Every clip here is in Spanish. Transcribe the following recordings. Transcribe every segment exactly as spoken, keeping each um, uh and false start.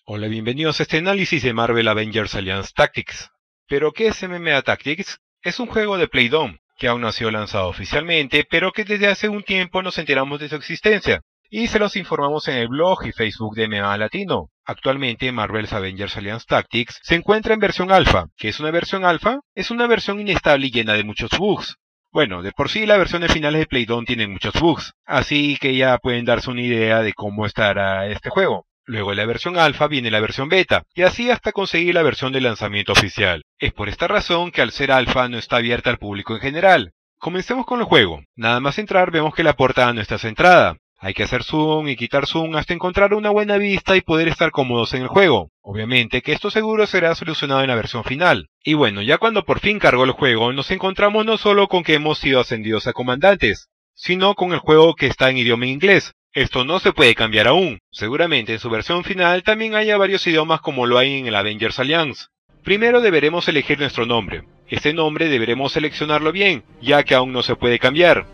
Hola, bienvenidos a este análisis de Marvel Avengers Alliance Tactics. ¿Pero qué es M M A Tactics? Es un juego de Playdom, que aún no ha sido lanzado oficialmente, pero que desde hace un tiempo nos enteramos de su existencia, y se los informamos en el blog y Facebook de M M A Latino. Actualmente Marvel's Avengers Alliance Tactics se encuentra en versión alfa. ¿Qué es una versión alfa? Es una versión inestable y llena de muchos bugs. Bueno, de por sí las versiones finales de Playdom tienen muchos bugs, así que ya pueden darse una idea de cómo estará este juego. Luego de la versión alfa viene la versión beta, y así hasta conseguir la versión de lanzamiento oficial. Es por esta razón que al ser alfa no está abierta al público en general. Comencemos con el juego. Nada más entrar vemos que la portada no está centrada. Hay que hacer zoom y quitar zoom hasta encontrar una buena vista y poder estar cómodos en el juego. Obviamente que esto seguro será solucionado en la versión final. Y bueno, ya cuando por fin cargó el juego, nos encontramos no solo con que hemos sido ascendidos a comandantes, sino con el juego que está en idioma inglés. Esto no se puede cambiar aún. Seguramente en su versión final también haya varios idiomas como lo hay en el Avengers Alliance. Primero deberemos elegir nuestro nombre. Este nombre deberemos seleccionarlo bien, ya que aún no se puede cambiar.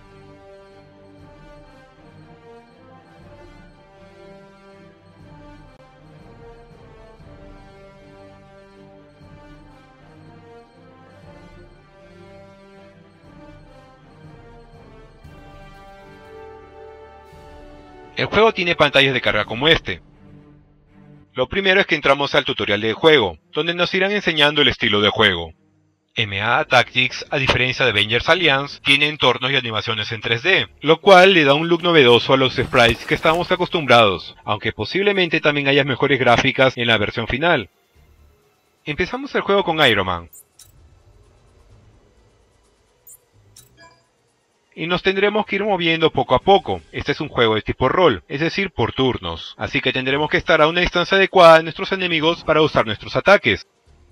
El juego tiene pantallas de carga como este. Lo primero es que entramos al tutorial del juego, donde nos irán enseñando el estilo de juego. M M A Tactics, a diferencia de Avengers Alliance, tiene entornos y animaciones en tres D, lo cual le da un look novedoso a los sprites que estamos acostumbrados, aunque posiblemente también haya mejores gráficas en la versión final. Empezamos el juego con Iron Man, y nos tendremos que ir moviendo poco a poco. Este es un juego de tipo rol, es decir, por turnos, así que tendremos que estar a una distancia adecuada de nuestros enemigos para usar nuestros ataques.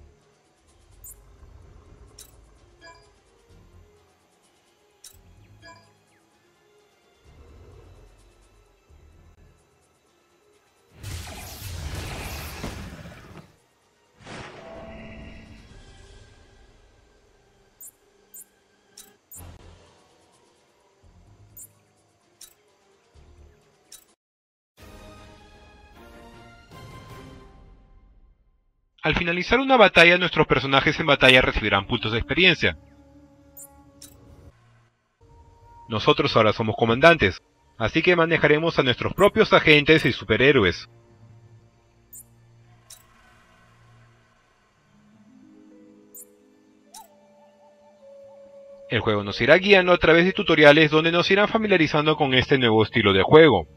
Al finalizar una batalla, nuestros personajes en batalla recibirán puntos de experiencia. Nosotros ahora somos comandantes, así que manejaremos a nuestros propios agentes y superhéroes. El juego nos irá guiando a través de tutoriales donde nos irán familiarizando con este nuevo estilo de juego.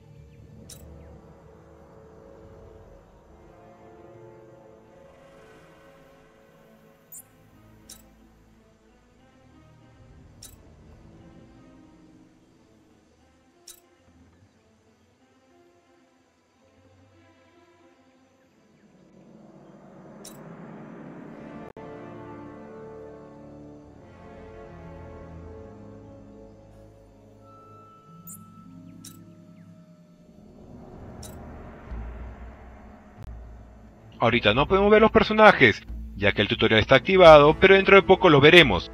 Ahorita no podemos ver los personajes, ya que el tutorial está activado, pero dentro de poco los veremos.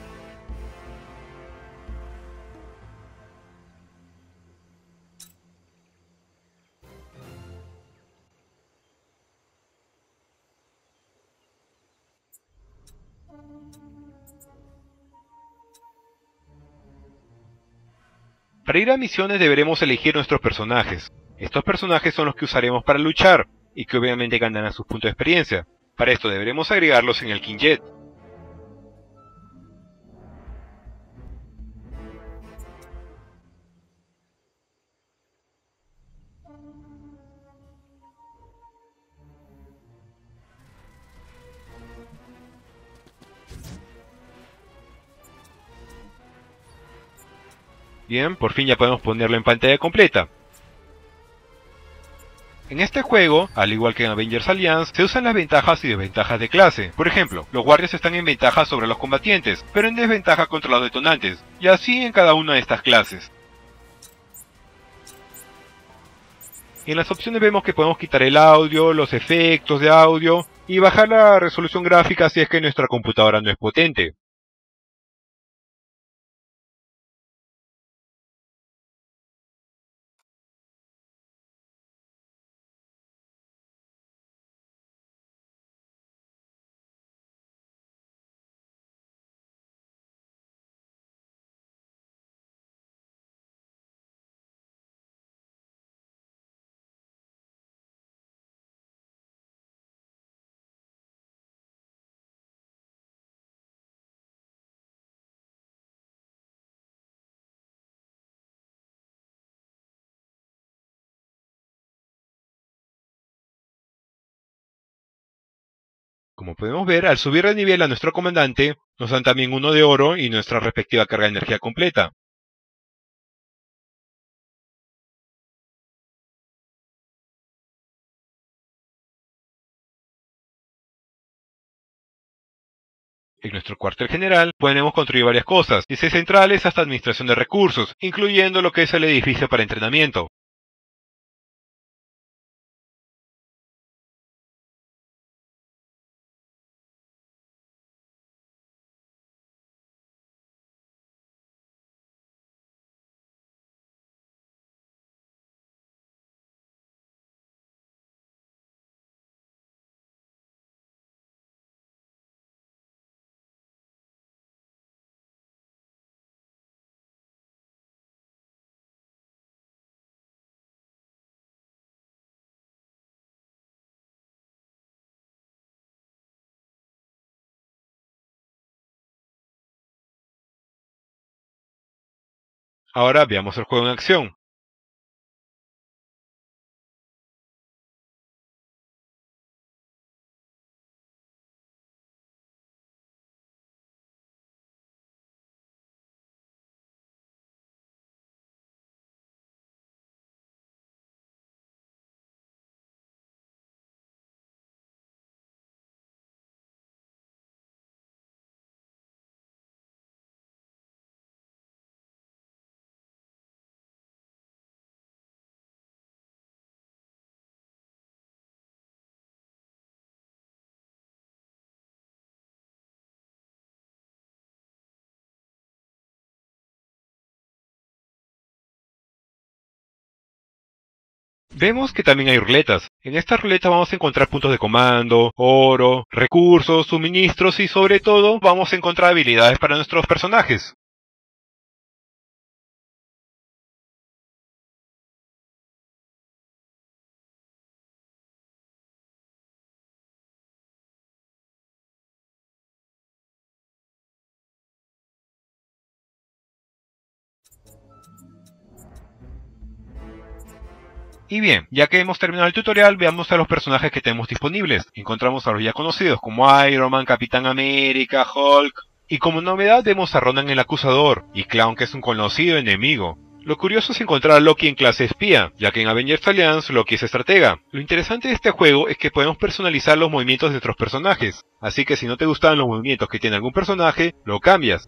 Para ir a misiones deberemos elegir nuestros personajes. Estos personajes son los que usaremos para luchar, y que obviamente ganarán sus puntos de experiencia. Para esto deberemos agregarlos en el Quinjet. Bien, por fin ya podemos ponerlo en pantalla completa. En este juego, al igual que en Avengers Alliance, se usan las ventajas y desventajas de clase. Por ejemplo, los guardias están en ventaja sobre los combatientes, pero en desventaja contra los detonantes, y así en cada una de estas clases. En las opciones vemos que podemos quitar el audio, los efectos de audio, y bajar la resolución gráfica si es que nuestra computadora no es potente. Como podemos ver, al subir de nivel a nuestro comandante, nos dan también uno de oro y nuestra respectiva carga de energía completa. En nuestro cuartel general podemos construir varias cosas, desde centrales hasta administración de recursos, incluyendo lo que es el edificio para entrenamiento. Ahora veamos el juego en acción. Vemos que también hay ruletas. En esta ruleta vamos a encontrar puntos de comando, oro, recursos, suministros y sobre todo vamos a encontrar habilidades para nuestros personajes. Y bien, ya que hemos terminado el tutorial, veamos a los personajes que tenemos disponibles. Encontramos a los ya conocidos como Iron Man, Capitán América, Hulk. Y como novedad vemos a Ronan el Acusador, y Clown, que es un conocido enemigo. Lo curioso es encontrar a Loki en clase espía, ya que en Avengers Alliance Loki es estratega. Lo interesante de este juego es que podemos personalizar los movimientos de nuestros personajes, así que si no te gustan los movimientos que tiene algún personaje, lo cambias.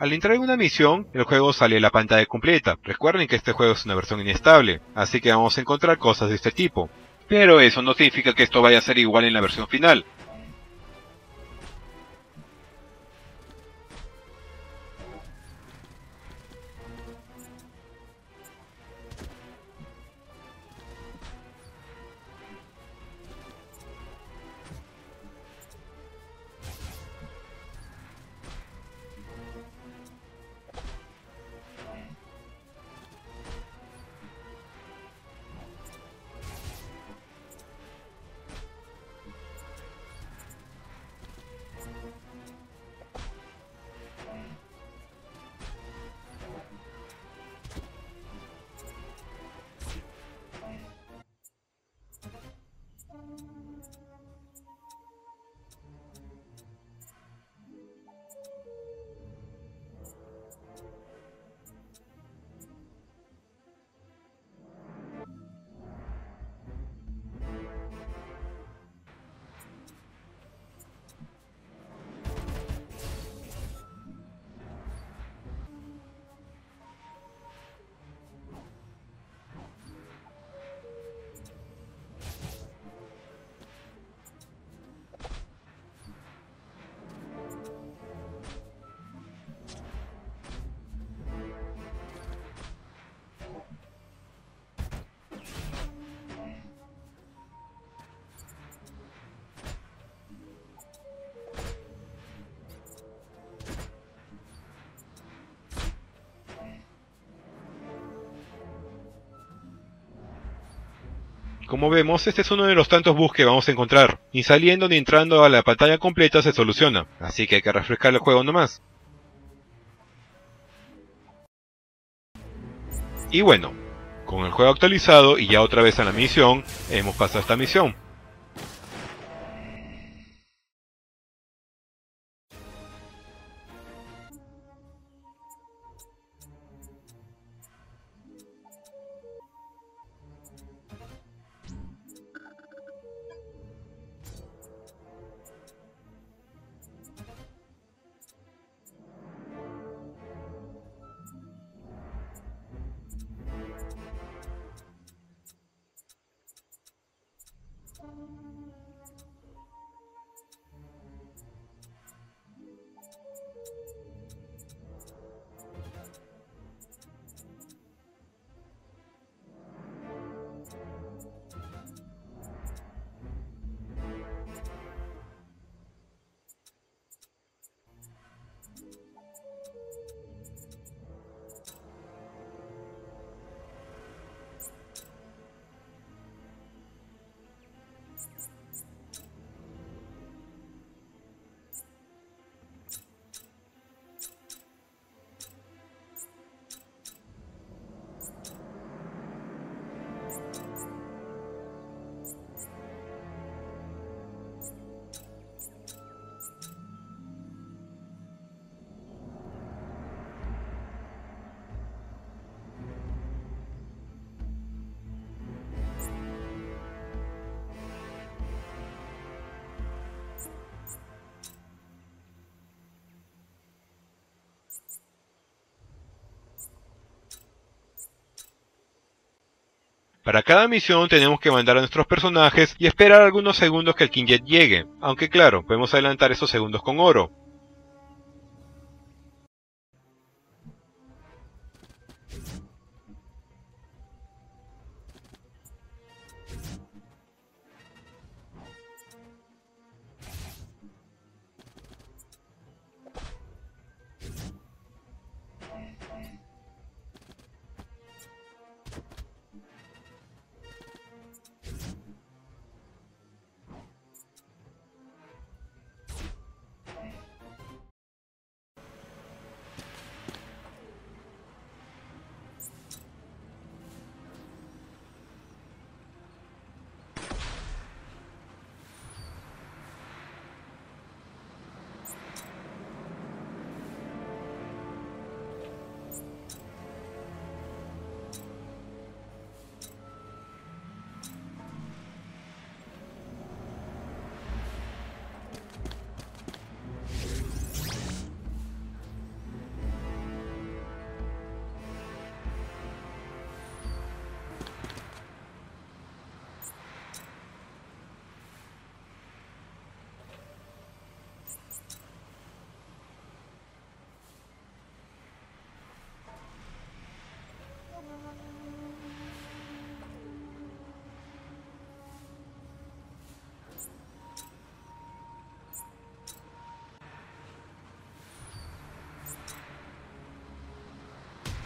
Al entrar en una misión, el juego sale a la pantalla completa. Recuerden que este juego es una versión inestable, así que vamos a encontrar cosas de este tipo. Pero eso no significa que esto vaya a ser igual en la versión final. Como vemos, este es uno de los tantos bugs que vamos a encontrar. Ni saliendo ni entrando a la pantalla completa se soluciona, así que hay que refrescar el juego nomás. Y bueno, con el juego actualizado y ya otra vez a la misión, hemos pasado esta misión. Para cada misión tenemos que mandar a nuestros personajes y esperar algunos segundos que el Quinjet llegue, aunque claro, podemos adelantar esos segundos con oro.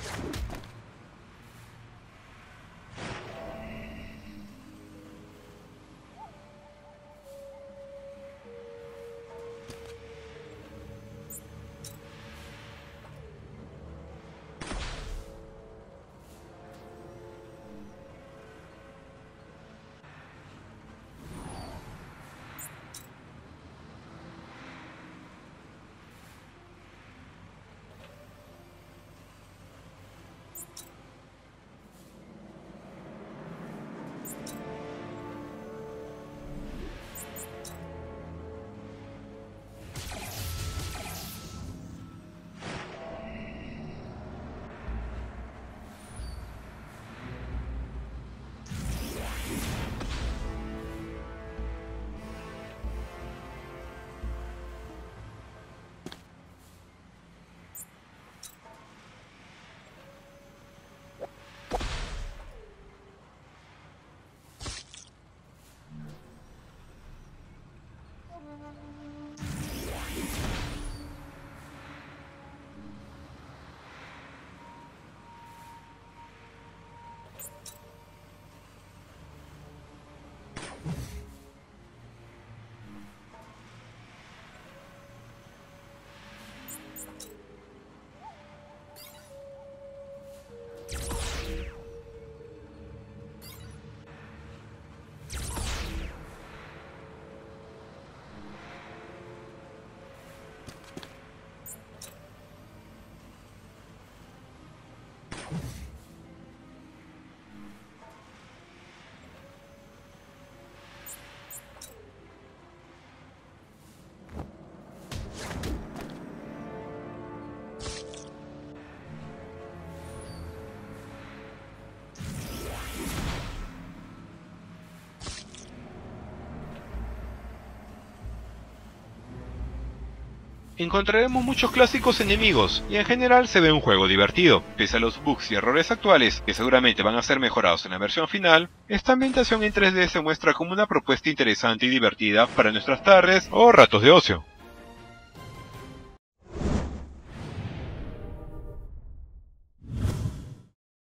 Encontraremos muchos clásicos enemigos, y en general se ve un juego divertido. Pese a los bugs y errores actuales, que seguramente van a ser mejorados en la versión final, esta ambientación en tres D se muestra como una propuesta interesante y divertida para nuestras tardes o ratos de ocio.